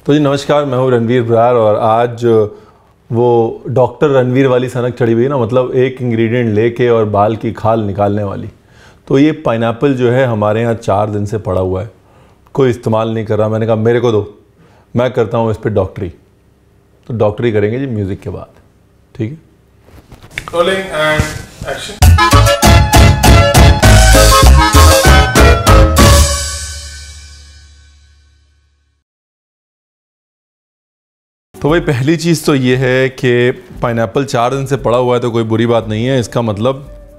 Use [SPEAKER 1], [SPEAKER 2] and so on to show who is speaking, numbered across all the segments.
[SPEAKER 1] तो जी नमस्कार, मैं हूँ रणवीर बरार और आज वो डॉक्टर रणवीर वाली सनक चढ़ी हुई है ना, मतलब एक इंग्रेडिएंट लेके और बाल की खाल निकालने वाली। तो ये पाइनएप्पल जो है हमारे यहाँ 4 दिन से पड़ा हुआ है, कोई इस्तेमाल नहीं कर रहा। मैंने कहा मेरे को दो, मैं करता हूँ इस पर डॉक्टरी। तो डॉक्टरी करेंगे जी म्यूज़िक के बाद, ठीक है?
[SPEAKER 2] Rolling and action.
[SPEAKER 1] तो भाई पहली चीज़ तो ये है कि पाइनएप्पल 4 दिन से पड़ा हुआ है तो कोई बुरी बात नहीं है, इसका मतलब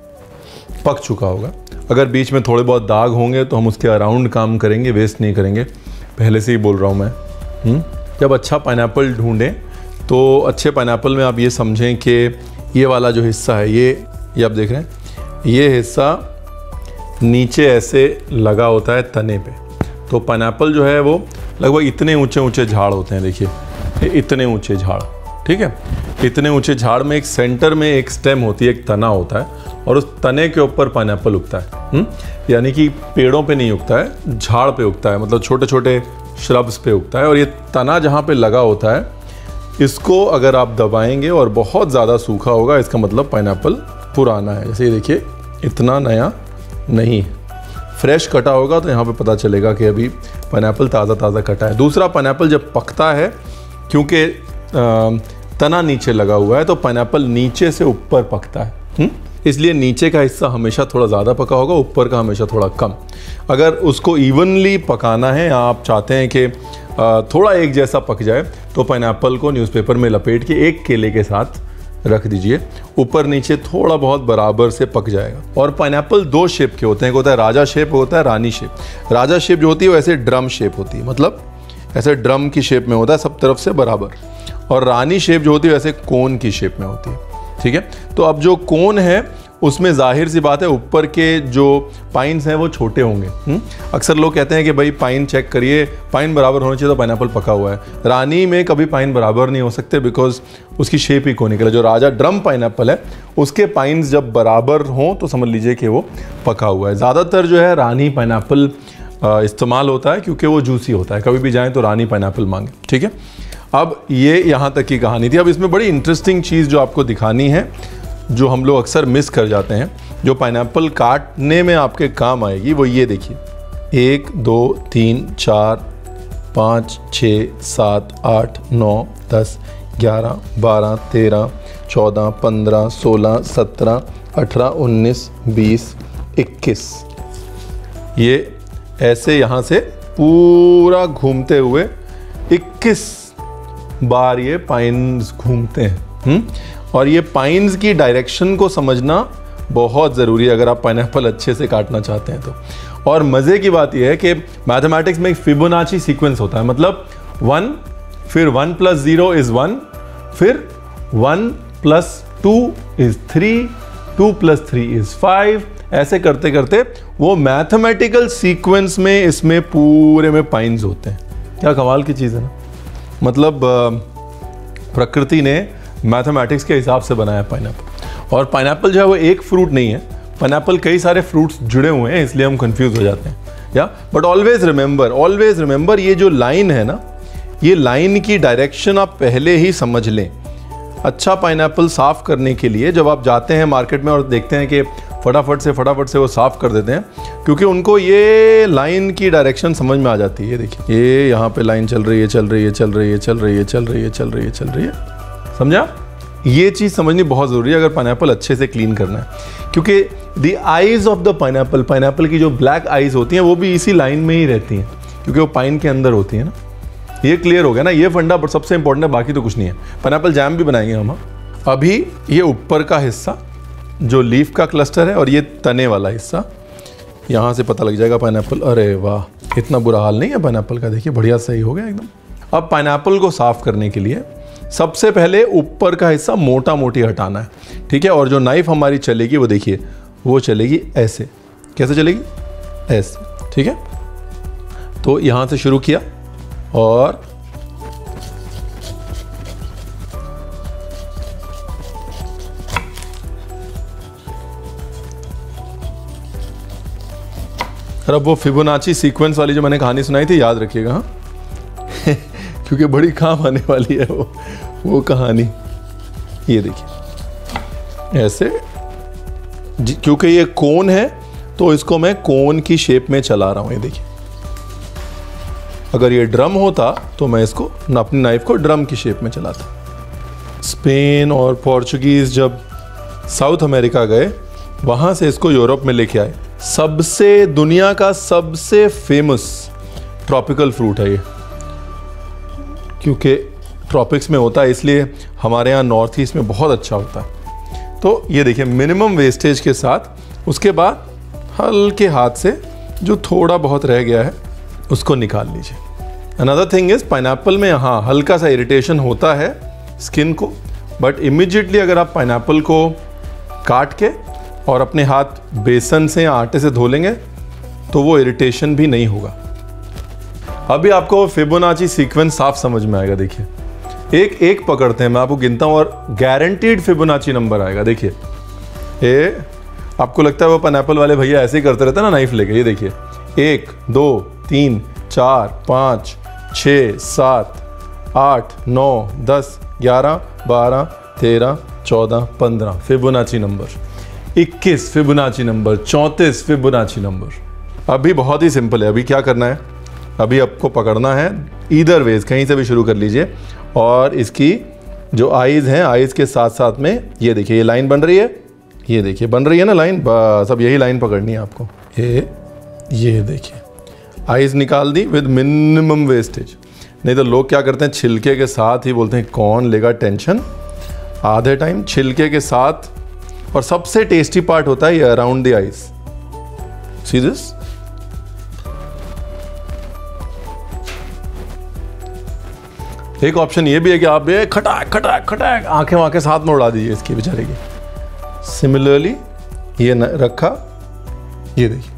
[SPEAKER 1] पक चुका होगा। अगर बीच में थोड़े बहुत दाग होंगे तो हम उसके अराउंड काम करेंगे, वेस्ट नहीं करेंगे, पहले से ही बोल रहा हूँ मैं। जब अच्छा पाइनएप्पल ढूंढें तो अच्छे पाइनएप्पल में आप ये समझें कि ये वाला जो हिस्सा है, ये आप देख रहे हैं, ये हिस्सा नीचे ऐसे लगा होता है तने पे। तो पाइनएप्पल जो है वो लगभग इतने ऊंचे ऊंचे झाड़ होते हैं, देखिए इतने ऊंचे झाड़, ठीक है। इतने ऊंचे झाड़ में एक सेंटर में एक स्टेम होती है, एक तना होता है और उस तने के ऊपर पाइनएप्पल उगता है। यानी कि पेड़ों पे नहीं उगता है, झाड़ पे उगता है, मतलब छोटे छोटे श्रब्स पे उगता है। और ये तना जहाँ पे लगा होता है, इसको अगर आप दबाएंगे और बहुत ज़्यादा सूखा होगा, इसका मतलब पाइनएप्पल पुराना है। जैसे ये देखिए इतना नया नहीं है, फ्रेश कटा होगा तो यहाँ पे पता चलेगा कि अभी पाइनएप्पल ताज़ा ताज़ा कटा है। दूसरा, पाइनएप्पल जब पकता है, क्योंकि तना नीचे लगा हुआ है तो पाइनएप्पल नीचे से ऊपर पकता है। इसलिए नीचे का हिस्सा हमेशा थोड़ा ज़्यादा पका होगा, ऊपर का हमेशा थोड़ा कम। अगर उसको इवनली पकाना है, आप चाहते हैं कि थोड़ा एक जैसा पक जाए, तो पाइनएप्पल को न्यूज़पेपर में लपेट के एक केले के साथ रख दीजिए, ऊपर नीचे थोड़ा बहुत बराबर से पक जाएगा। और पाइनएप्पल 2 शेप के होते हैं, एक होता है राजा शेप, होता है रानी शेप। राजा शेप जो होती है वो ऐसे ड्रम शेप होती है, मतलब ऐसे ड्रम की शेप में होता है सब तरफ से बराबर। और रानी शेप जो होती है वैसे कोन की शेप में होती है, ठीक है। तो अब जो कोन है उसमें जाहिर सी बात है ऊपर के जो पाइन्स हैं वो छोटे होंगे। अक्सर लोग कहते हैं कि भाई पाइन चेक करिए, पाइन बराबर होना चाहिए तो पाइनएप्पल पका हुआ है। रानी में कभी पाइन बराबर नहीं हो सकते, बिकॉज उसकी शेप ही कोनिकल है। जो राजा ड्रम पाइनएप्पल है उसके पाइन्स जब बराबर हों तो समझ लीजिए कि वो पका हुआ है। ज़्यादातर जो है रानी पाइनएप्पल इस्तेमाल होता है क्योंकि वो जूसी होता है। कभी भी जाएं तो रानी पाइनएप्पल मांगे, ठीक है। अब ये यहाँ तक की कहानी थी। अब इसमें बड़ी इंटरेस्टिंग चीज़ जो आपको दिखानी है, जो हम लोग अक्सर मिस कर जाते हैं, जो पाइनएप्पल काटने में आपके काम आएगी, वो ये देखिए। 1 2 3 4 5 6 7 8 9 10 11 12 13 14 15 16 17 18 19 20 21। ये ऐसे यहाँ से पूरा घूमते हुए 21 बार ये पाइन्स घूमते हैं। और ये पाइन्स की डायरेक्शन को समझना बहुत ज़रूरी है अगर आप पाइनएप्पल अच्छे से काटना चाहते हैं तो। और मज़े की बात यह है कि मैथमेटिक्स में एक फिबोनाची सीक्वेंस होता है, मतलब 1, फिर 1 + 0 = 1, फिर 1 + 2 = 3, 2 + 3 = 5। ऐसे करते करते वो मैथमेटिकल सीक्वेंस में इसमें पूरे में पाइन्स होते हैं। क्या कमाल की चीज़ है ना, मतलब प्रकृति ने मैथमेटिक्स के हिसाब से बनाया पाइनएप्पल। और पाइनएप्पल जो है वो एक फ्रूट नहीं है, पाइनएप्पल कई सारे फ्रूट्स जुड़े हुए हैं, इसलिए हम कंफ्यूज हो जाते हैं। बट ऑलवेज रिमेंबर ये जो लाइन है ना, ये लाइन की डायरेक्शन आप पहले ही समझ लें। अच्छा पाइनएप्पल साफ़ करने के लिए जब आप जाते हैं मार्केट में और देखते हैं कि फटाफट से वो साफ़ कर देते हैं, क्योंकि उनको ये लाइन की डायरेक्शन समझ में आ जाती है। ये देखिए, ये यहाँ पे लाइन चल रही है, समझा? ये चीज़ समझनी बहुत ज़रूरी है अगर पाइनएप्पल अच्छे से क्लीन करना है, क्योंकि the eyes of the pineapple की जो ब्लैक आइज़ होती हैं वो भी इसी लाइन में ही रहती हैं, क्योंकि वो पाइन के अंदर होती है ना। ये क्लियर हो गया ना, ये फंडा सबसे इंपॉर्टेंट है, बाकी तो कुछ नहीं है। पाइनएप्पल जैम भी बनाएंगे हम। अभी ये ऊपर का हिस्सा जो लीफ का क्लस्टर है और ये तने वाला हिस्सा, यहाँ से पता लग जाएगा पाइनएप्पल। अरे वाह, इतना बुरा हाल नहीं है पाइनएप्पल का, देखिए बढ़िया सही हो गया एकदम। अब पाइनएप्पल को साफ़ करने के लिए सबसे पहले ऊपर का हिस्सा मोटा मोटी हटाना है, ठीक है। और जो नाइफ हमारी चलेगी वो देखिए, वो चलेगी ऐसे। कैसे चलेगी? ऐसे, ठीक है। तो यहाँ से शुरू किया और अब वो फिबोनाची सीक्वेंस वाली जो मैंने कहानी सुनाई थी, याद रखिएगा, हाँ। क्योंकि बड़ी काम आने वाली है वो कहानी। ये देखिए ऐसे, क्योंकि ये कोन है तो इसको मैं कोन की शेप में चला रहा हूँ। ये देखिए, अगर ये ड्रम होता तो मैं इसको अपनी नाइफ को ड्रम की शेप में चलाता। स्पेन और पोर्चुगीज़ जब साउथ अमेरिका गए, वहाँ से इसको यूरोप में लेके आए। सबसे दुनिया का सबसे फेमस ट्रॉपिकल फ्रूट है ये, क्योंकि ट्रॉपिक्स में होता है, इसलिए हमारे यहाँ नॉर्थ ईस्ट में बहुत अच्छा होता है। तो ये देखिए मिनिमम वेस्टेज के साथ, उसके बाद हल्के हाथ से जो थोड़ा बहुत रह गया है उसको निकाल लीजिए। अनदर थिंग इज़ पाइनएप्पल में हाँ हल्का सा इरिटेशन होता है स्किन को, बट इमीडिएटली अगर आप पाइनएप्पल को काट के और अपने हाथ बेसन से या आटे से धो लेंगे तो वो इरिटेशन भी नहीं होगा। अभी आपको फिबोनाची सीक्वेंस साफ समझ में आएगा। देखिए एक एक पकड़ते हैं, मैं आपको गिनता हूँ और गारंटीड फिबोनाची नंबर आएगा। देखिए ये आपको लगता है वो पाइनएप्पल वाले भैया ऐसे ही करते रहते हैं ना नाइफ लेके। ये देखिए 1 2 3 4 5 6 7 8 9 10 11 12 13 14 15 Fibonacci number, 21 Fibonacci number, 34 Fibonacci number. अभी बहुत ही सिंपल है। अभी क्या करना है, अभी आपको पकड़ना है ईदर वेज, कहीं से भी शुरू कर लीजिए, और इसकी जो आईज़ हैं, आईज़ के साथ साथ में ये देखिए ये लाइन बन रही है, ये देखिए बन रही है ना लाइन, बस अब यही लाइन पकड़नी है आपको। ये देखिए आईज़ निकाल दी विद मिनिमम वेस्टेज। नहीं तो लोग क्या करते हैं, छिलके के साथ ही बोलते हैं कौन लेगा टेंशन, आधे टाइम छिलके के साथ। और सबसे टेस्टी पार्ट होता है ये around the eyes. See this, एक ऑप्शन ये भी है कि आप ये खटाक खटाक खटाक आंखें वाँखें साथ में उड़ा दीजिए इसकी बेचारे की। सिमिलरली ये रखा, ये देखिए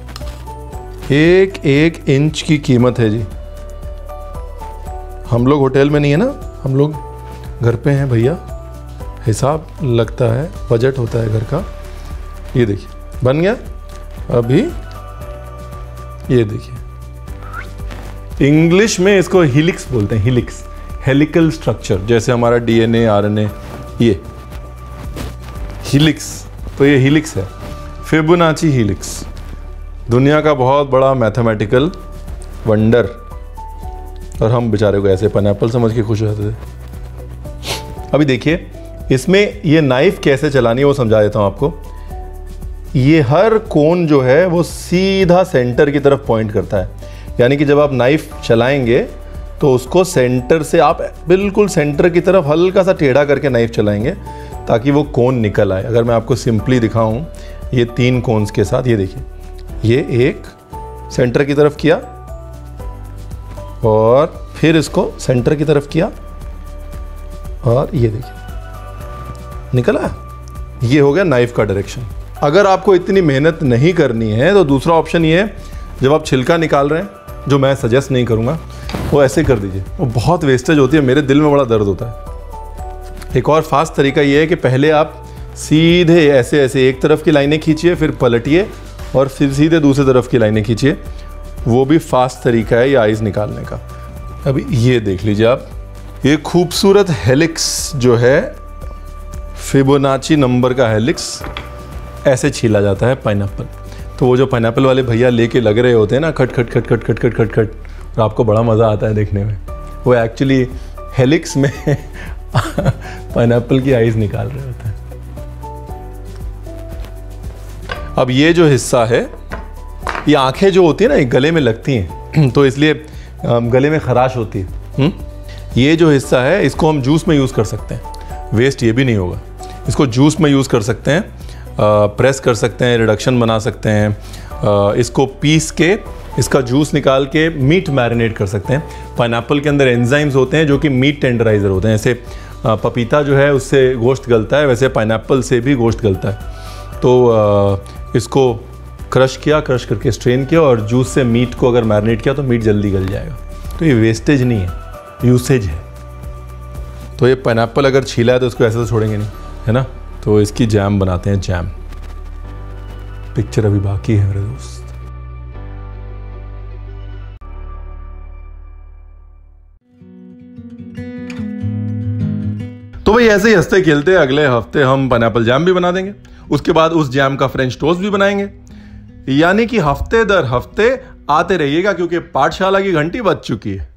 [SPEAKER 1] 1 इंच की कीमत है जी। हम लोग होटल में नहीं है ना, हम लोग घर पे हैं भैया, हिसाब लगता है, बजट होता है घर का। ये देखिए बन गया। अभी ये देखिए इंग्लिश में इसको हिलिक्स बोलते हैं, हिलिक्स, हेलिकल स्ट्रक्चर, जैसे हमारा डीएनए आरएनए, ये हिलिक्स। तो ये हिलिक्स है, फिबोनाची हिलिक्स, दुनिया का बहुत बड़ा मैथमेटिकल वंडर। और हम बेचारे को ऐसे पाइनएप्पल समझ के खुश रहते थे। अभी देखिए इसमें ये नाइफ कैसे चलानी है वो समझा देता हूँ आपको। ये हर कोन जो है वो सीधा सेंटर की तरफ पॉइंट करता है, यानी कि जब आप नाइफ चलाएंगे तो उसको सेंटर से आप बिल्कुल सेंटर की तरफ हल्का सा टेढ़ा करके नाइफ चलाएंगे ताकि वो कोन निकल आए। अगर मैं आपको सिंपली दिखाऊं ये 3 कोन्स के साथ, ये देखिए ये एक सेंटर की तरफ किया और फिर इसको सेंटर की तरफ किया और ये देखिए निकला। ये हो गया नाइफ का डायरेक्शन। अगर आपको इतनी मेहनत नहीं करनी है तो दूसरा ऑप्शन ये है, जब आप छिलका निकाल रहे हैं, जो मैं सजेस्ट नहीं करूँगा, वो ऐसे कर दीजिए। वो बहुत वेस्टेज होती है, मेरे दिल में बड़ा दर्द होता है। एक और फास्ट तरीका ये है कि पहले आप सीधे ऐसे ऐसे एक तरफ की लाइनें खींचिए, फिर पलटिए और फिर सीधे दूसरी तरफ की लाइनें खींचिए। वो भी फास्ट तरीका है ये आइज़ निकालने का। अभी ये देख लीजिए आप, ये खूबसूरत हेलिक्स जो है, फिबोनाची नंबर का हेलिक्स, ऐसे छीला जाता है पाइनएप्पल। तो वो जो पाइनएप्पल वाले भैया लेके लग रहे होते हैं ना, खट खट खट खट खट खट खट खट, और आपको बड़ा मज़ा आता है देखने में, वो एक्चुअली हेलिक्स में पाइनएप्पल की आइज़ निकाल रहे होते हैं। अब ये जो हिस्सा है, ये आंखें जो होती है ना, ये गले में लगती हैं तो इसलिए गले में खराश होती है। ये जो हिस्सा है इसको हम जूस में यूज़ कर सकते हैं, वेस्ट ये भी नहीं होगा। इसको जूस में यूज़ कर सकते हैं, प्रेस कर सकते हैं, रिडक्शन बना सकते हैं। इसको पीस के इसका जूस निकाल के मीट मैरिनेट कर सकते हैं। पाइनएप्पल के अंदर एंजाइम्स होते हैं जो कि मीट टेंडराइज़र होते हैं। जैसे पपीता जो है उससे गोश्त गलता है, वैसे पाइनएप्पल से भी गोश्त गलता है। तो इसको क्रश किया, क्रश करके स्ट्रेन किया और जूस से मीट को अगर मैरिनेट किया तो मीट जल्दी गल जाएगा। तो ये वेस्टेज नहीं है, यूसेज है। तो ये पाइनएप्पल अगर छीला है तो इसको ऐसे तो छोड़ेंगे नहीं, है ना। तो इसकी जैम बनाते हैं, जैम। पिक्चर अभी बाकी है मेरे दोस्त। तो भाई ऐसे ही हंसते खेलते अगले हफ्ते हम पाइनएप्पल जैम भी बना देंगे। उसके बाद उस जैम का फ्रेंच टोस्ट भी बनाएंगे। यानी कि हफ्ते दर हफ्ते आते रहिएगा, क्योंकि पाठशाला की घंटी बज चुकी है।